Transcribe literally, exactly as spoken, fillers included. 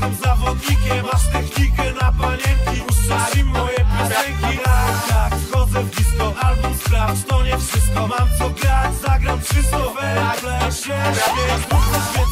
jestem zawodnikiem. Masz technikę na panienki, puszczasz im moje piosenki. Tak, tak, wchodzę w disco, album sprawdź, to nie wszystko. Mam co grać, zagram trzy słowe, nagle się śmieję, znów coś